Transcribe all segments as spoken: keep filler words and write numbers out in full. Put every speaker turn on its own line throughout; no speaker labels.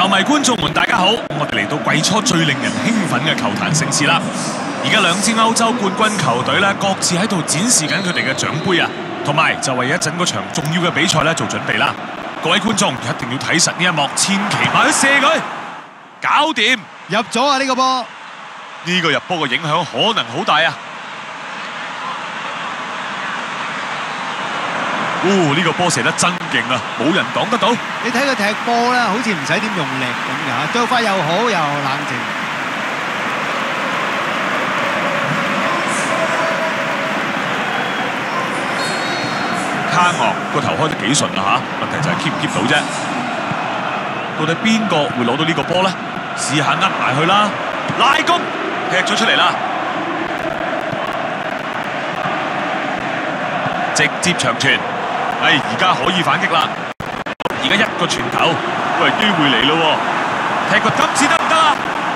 球迷觀眾們，大家好！我哋嚟到季初最令人興奮嘅球壇盛事啦！而家兩支歐洲冠軍球隊咧，各自喺度展示緊佢哋嘅獎杯啊，同埋就為一陣嗰場重要嘅比賽咧做準備啦！各位觀眾一定要睇實呢一幕，千祈咪去射佢，搞掂
入咗啊！呢個波，
呢個入波嘅影響可能好大啊！哦，呢個波射得真勁啊，冇人擋得到。
你睇佢踢波咧，好似唔使點用力咁㗎，腳法又好又冷靜。
卡昂個頭開得幾順啊嚇，問題就係 keep 唔 keep 到啫。到底邊個會攞到呢個波咧？試下呃埋去啦，拉弓踢咗出嚟啦，直接長傳。哎，而家可以反擊啦！而家一個傳球，喂，機會嚟咯喎！踢個今次得唔得啊？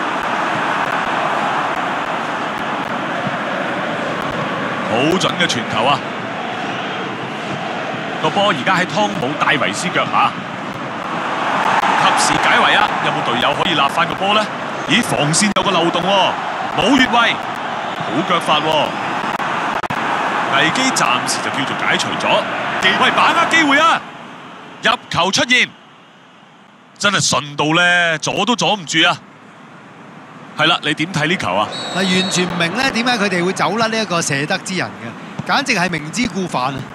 好準嘅傳球啊！個波而家喺湯姆戴維斯腳下，及時解圍啊！有冇隊友可以立翻個波呢？咦，防線有個漏洞喎，冇越位，好腳法喎！危機暫時就叫做解除咗。喂，把握機會啊！入球出現，真係順到咧，阻都阻唔住啊！係啦，你點睇呢球啊？
嗱，完全唔明咧，點解佢哋會走甩呢一個射得之人嘅，簡直係明知故犯啊！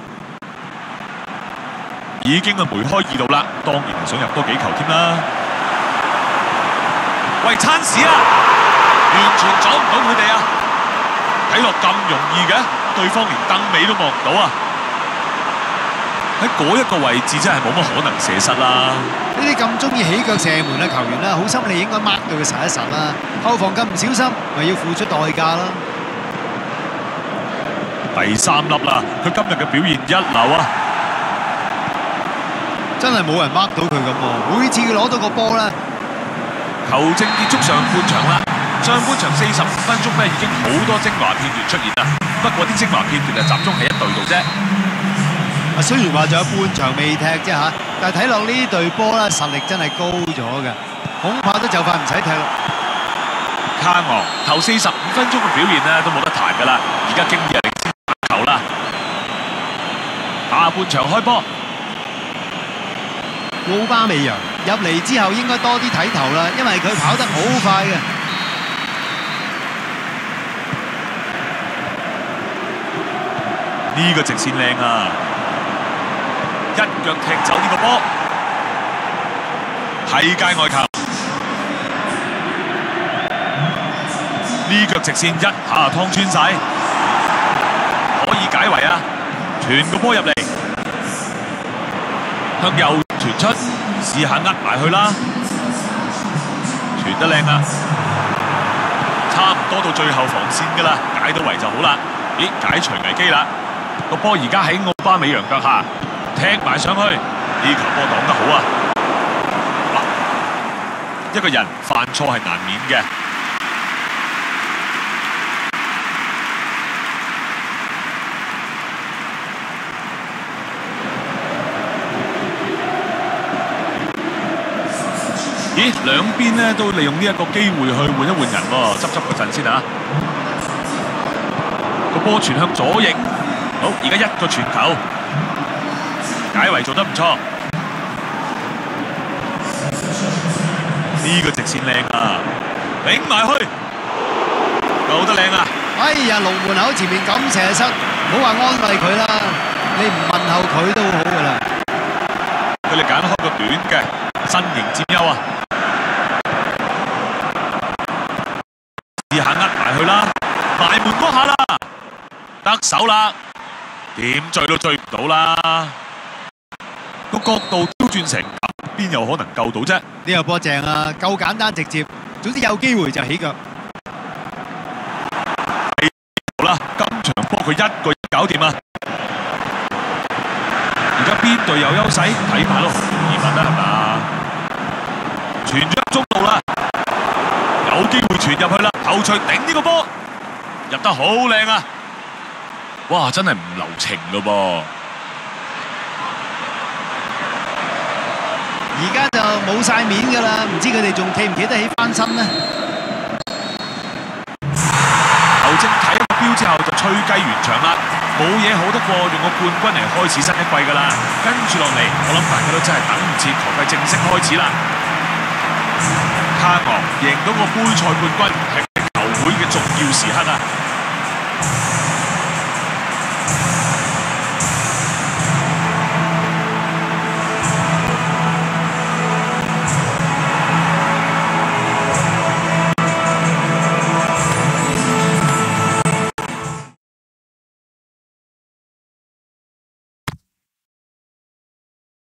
已經係梅開二度啦，當然係想入多幾球添啦。喂，餐屎啊！完全阻唔到佢哋啊！睇落咁容易嘅，對方連凳尾都望唔到啊！喺嗰一個位置真係冇乜可能射失啦！
呢啲咁中意起腳射門嘅球員啦，好心你應該 mark 到佢實一實啦。後防咁唔小心，咪要付出代價啦。
第三粒啦，佢今日嘅表現一流啊！
真係冇人 mark 到佢咁喎，每次佢攞到個波咧，
球證結束上半場啦。上半場四十五分鐘咧，已經好多精華片段出現啦。不過啲精華片段就集中喺一隊度啫。
雖然話仲有半場未踢啫嚇，但係睇落呢隊波咧實力真係高咗嘅，恐怕都就快唔使踢啦。
卡昂頭四十五分鐘嘅表現咧都冇得彈㗎啦，而家經已係領先球啦。下半場開波，
奧巴美揚入嚟之後應該多啲睇頭啦，因為佢跑得好快嘅。
呢個直線靚啊！一腳踢走呢個波，係界外球。呢腳直線一下趟穿晒，可以解圍啊！傳個波入嚟，向右傳出，試下呃埋去啦。傳得靚啊！差唔多到最後防線㗎啦，解到圍就好啦。咦，解除危機啦！個波而家喺奧巴美揚腳下。踢埋上去，呢球波擋得好啊！一個人犯錯係難免嘅。咦，兩邊咧都利用呢一個機會去換一換人喎，執執個陣先啊！個波傳向左翼，好，而家一個傳球。解圍做得唔錯，呢個直線靚啊，頂埋去，救得靚啊！
哎呀，龍門口前面咁射失，唔好話安慰佢啦，你唔問候佢都好噶啦。
佢哋揀開個短嘅，身形佔優啊！試下呃埋去啦，埋門嗰下啦，得手啦，點追都追唔到啦！個角度刁轉成咁，邊有可能救到啫？
呢個波正啊，夠簡單直接，總之有機會就起腳。
好啦，今場波佢一個人搞掂啊！而家邊隊有優勢？睇法咯，疑問啦係嘛？傳咗入中路啦，有機會傳入去啦，頭槌頂呢個波，入得好靚啊！哇，真係唔留情咯噃！
而家就冇晒面㗎啦，唔知佢哋仲企唔企得起翻身呢？
球證睇個標之後就吹雞完場啦，冇嘢好得過用個冠軍嚟開始新一季㗎啦。跟住落嚟，我諗大家都真係等唔切球季正式開始啦。卡昂贏到個杯賽冠軍係球會嘅重要時刻啊！